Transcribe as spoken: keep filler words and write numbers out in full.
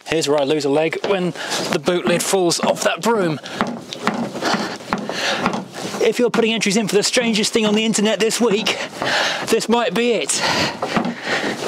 Here's where I lose a leg, when the boot lid falls off that broom. If you're putting entries in for the strangest thing on the internet this week, this might be it.